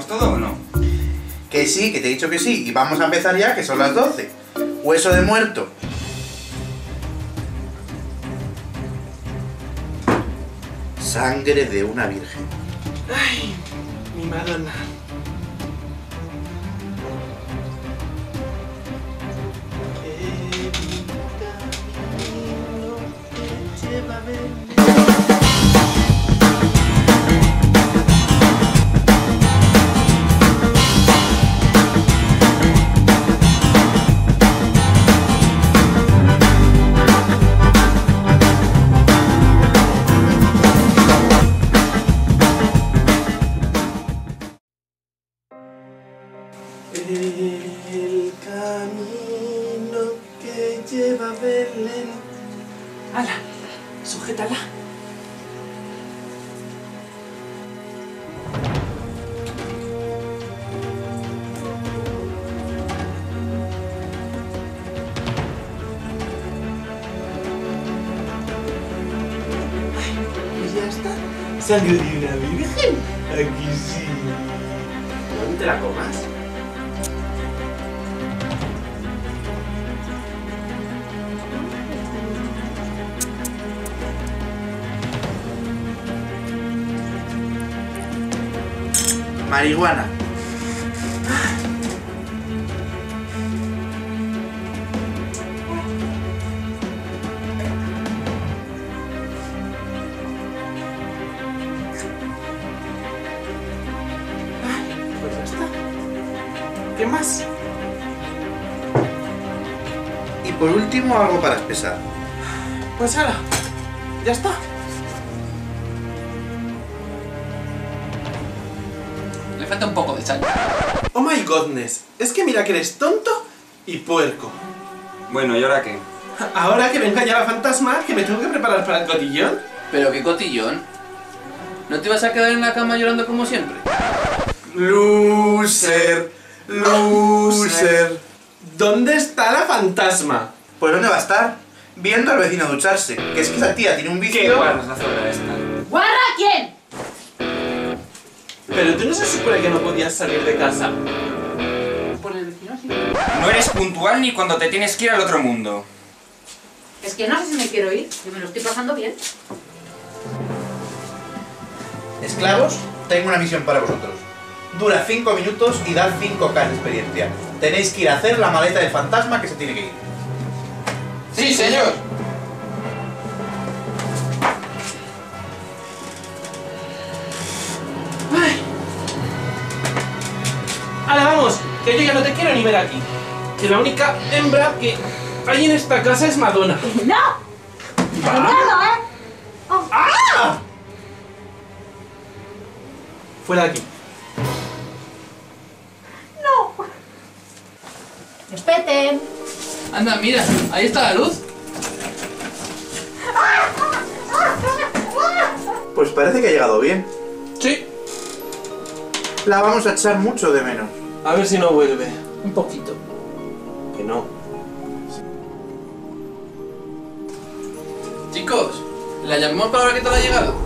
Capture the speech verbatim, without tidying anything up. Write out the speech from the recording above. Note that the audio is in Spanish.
empezamos todo o no? Que sí, que te he dicho que sí. Y vamos a empezar ya, que son las doce. Hueso de muerto. Sangre de una virgen. Ay, mi Madonna. El camino que lleva a Belén. ¡Hala! ¡Sujétala! Ay, pues ya está. Sangre de una virgen. Aquí sí. ¿No te la comas? Marihuana. Pues ya está. ¿Qué más? Y por último, algo para espesar. Pues ahora, ya está. Le falta un poco de sal. Oh my godness, es que mira que eres tonto y puerco. Bueno, ¿y ahora qué? Ahora que venga ya la fantasma, que me tengo que preparar para el cotillón. ¿Pero qué cotillón? ¿No te vas a quedar en la cama llorando como siempre? Loser, loser. ¿Dónde está la fantasma? ¿Pues dónde va a estar? Viendo al vecino ducharse. Que es que esa tía tiene un vicio. ¿Qué guarra es la zorra esta? ¿Guarra quién? Pero tú no se supone que no podías salir de casa. Por el vecino sí. No eres puntual ni cuando te tienes que ir al otro mundo. Es que no sé si me quiero ir, yo me lo estoy pasando bien. Esclavos, tengo una misión para vosotros. Dura cinco minutos y da cinco K de experiencia. Tenéis que ir a hacer la maleta del fantasma que se tiene que ir. ¡Sí, señor! ¡Ay! ¡Hala, vamos! Que yo ya no te quiero ni ver aquí. Que la única hembra que hay en esta casa es Madonna. ¡No! ¿Va? ¡No, eh! Oh. ¡Ah! Fuera de aquí. ¡No! ¡Respeten! Anda, mira, ahí está la luz. Pues parece que ha llegado bien. Sí. La vamos a echar mucho de menos. A ver si no vuelve. Un poquito. Que no. Chicos, ¿la llamamos para ver qué tal ha llegado?